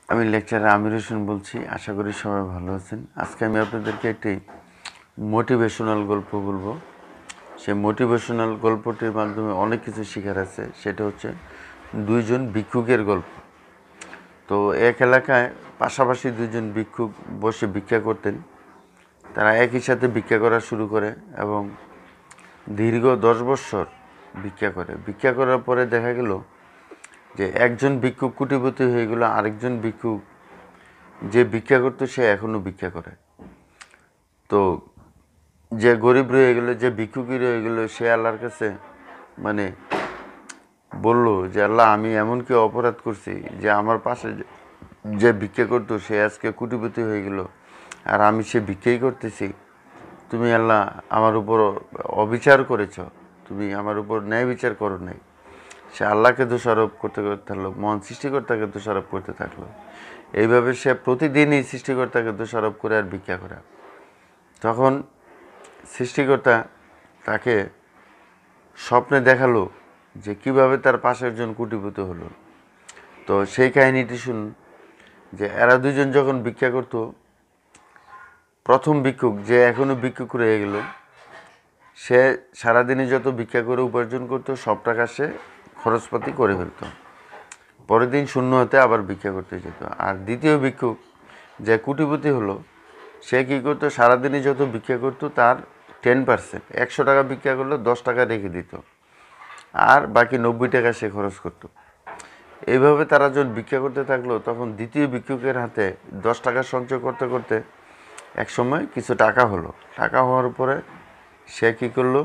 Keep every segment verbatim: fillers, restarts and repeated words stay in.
আমি লেকচারার আমির হোসেন বলছি। আশা করি সবাই ভালো আছেন। আজকে আমি আপনাদেরকে একটি মোটিভেশনাল গল্প বলবো। সেই মোটিভেশনাল গল্পটির মাধ্যমে অনেক কিছু শেখার আছে। সেটা হচ্ছে দুইজন ভিক্ষুকের গল্প। তো এক এলাকায় পাশাপাশি দুইজন ভিক্ষুক বসে ভিক্ষা করতেন। তারা একই সাথে ভিক্ষা করা শুরু করে এবং দীর্ঘ দশ বছর ভিক্ষা করে। ভিক্ষা করার পরে দেখা গেল যে একজন ভিক্ষুক কোটিপতি হয়ে গেল, আরেকজন ভিক্ষুক যে ভিক্ষা করতো সে এখনও ভিক্ষা করে। তো যে গরিব রয়ে গেলো, যে ভিক্ষুকই রয়ে গেলো, সে আল্লাহর কাছে মানে বলল যে আল্লাহ, আমি এমন কি অপরাধ করছি যে আমার পাশে যে ভিক্ষা করতো সে আজকে কোটিপতি হয়ে গেল, আর আমি সে ভিক্ষাই করতেছি। তুমি আল্লাহ আমার উপর অবিচার করেছ, তুমি আমার উপর ন্যায় বিচার করো নাই। সে আল্লাহকে দোষারোপ করতে করতে থাকলো, মহান সৃষ্টিকর্তাকে দোষারোপ করতে থাকলো। এইভাবে সে প্রতিদিনই সৃষ্টিকর্তাকে দোষারোপ করে আর ভিক্ষা করে। তখন সৃষ্টিকর্তা তাকে স্বপ্নে দেখালো যে কিভাবে তার পাশে একজন কোটিপতি হলো। তো সেই কাহিনীটি শুনুন যে এরা দুজন যখন ভিক্ষা করত, প্রথম ভিক্ষুক যে এখনও ভিক্ষুক রয়ে গেল, সে সারাদিনে যত ভিক্ষা করে উপার্জন করতো সব টাকা সে খরচপাতি করে ফেলত। পরের দিন শূন্য হতে আবার ভিক্ষা করতে যেত। আর দ্বিতীয় ভিক্ষুক যে কোটিপতি হলো, সে কী করতো, সারাদিনে যত ভিক্ষা করতো তার টেন পার্সেন্ট একশো টাকা ভিক্ষা করলে দশ টাকা রেখে দিত, আর বাকি নব্বই টাকা সে খরচ করত। এইভাবে তারা যখন ভিক্ষা করতে থাকলো, তখন দ্বিতীয় ভিক্ষুকের হাতে দশ টাকা সঞ্চয় করতে করতে এক সময় কিছু টাকা হলো। টাকা হওয়ার পরে সে কী করলো,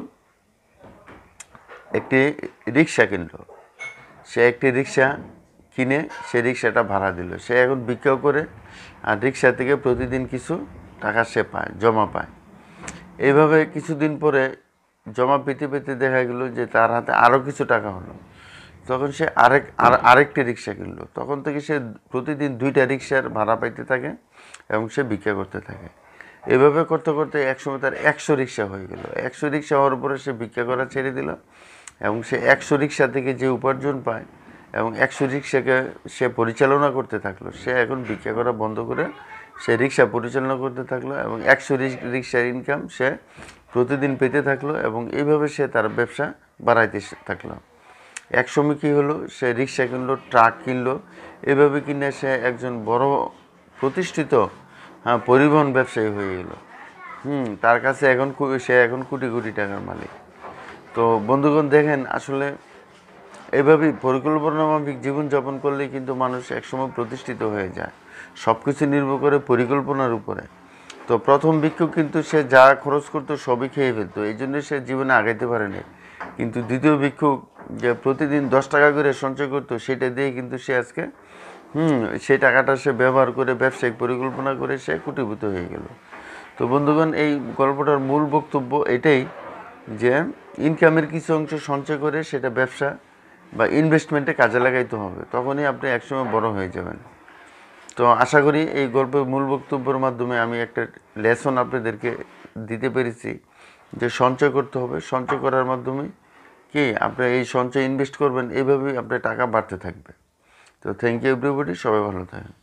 একটি রিক্সা কিনলো। সে একটি রিক্সা কিনে সে রিক্সাটা ভাড়া দিল। সে এখন ভিক্ষাও করে আর রিক্সা থেকে প্রতিদিন কিছু টাকা সে পায়, জমা পায়। এইভাবে কিছুদিন পরে জমা পেতে পেতে দেখা গেল যে তার হাতে আরও কিছু টাকা হলো। তখন সে আরেক আর আরেকটি রিক্সা কিনলো। তখন থেকে সে প্রতিদিন দুইটা রিক্সার ভাড়া পাইতে থাকে এবং সে ভিক্ষা করতে থাকে। এভাবে করতে করতে একসময় তার একশো রিক্সা হয়ে গেল। একশো রিক্সা হওয়ার পরে সে ভিক্ষা করা ছেড়ে দিল এবং সে একশো রিক্সা থেকে যে উপার্জন পায় এবং একশো রিক্সাকে সে পরিচালনা করতে থাকলো। সে এখন ভিক্ষা করা বন্ধ করে সে রিক্সা পরিচালনা করতে থাকলো এবং একশো রিক্সার ইনকাম সে প্রতিদিন পেতে থাকলো এবং এইভাবে সে তার ব্যবসা বাড়াইতে থাকলো। একসময় কী হলো, সে রিক্সা কিনলো, ট্রাক কিনলো। এভাবে কিনে সে একজন বড় প্রতিষ্ঠিত হ্যাঁ পরিবহন ব্যবসায়ী হয়ে গেল। হুম তার কাছে এখন সে এখন কোটি কোটি টাকার মালিক। তো বন্ধুগণ, দেখেন আসলে এইভাবেই পরিকল্পনামাফিক জীবনযাপন করলেই কিন্তু মানুষ একসময় প্রতিষ্ঠিত হয়ে যায়। সব কিছু নির্ভর করে পরিকল্পনার উপরে। তো প্রথম ভিক্ষুক কিন্তু সে যা খরচ করতো সবই খেয়ে ফেলতো, এই জন্য সে জীবনে আগাইতে পারেনি। কিন্তু দ্বিতীয় ভিক্ষুক যে প্রতিদিন দশ টাকা করে সঞ্চয় করতো, সেটা দিয়ে কিন্তু সে আজকে হুম সেই টাকাটা সে ব্যবহার করে ব্যবসায়িক পরিকল্পনা করে সে কোটিপতি হয়ে গেল। তো বন্ধুগণ, এই গল্পটার মূল বক্তব্য এটাই যে ইনকামের কিছু অংশ সঞ্চয় করে সেটা ব্যবসা বা ইনভেস্টমেন্টে কাজে লাগাইতে হবে, তখনই আপনি একসময় বড় হয়ে যাবেন। তো আশা করি এই গল্পের মূল বক্তব্যের মাধ্যমে আমি একটা লেসন আপনাদেরকে দিতে পেরেছি যে সঞ্চয় করতে হবে। সঞ্চয় করার মাধ্যমে কি আপনি এই সঞ্চয় ইনভেস্ট করবেন, এইভাবেই আপনার টাকা বাড়তে থাকবে। তো থ্যাংক ইউ এভরিবডি, সবাই ভালো থাকেন।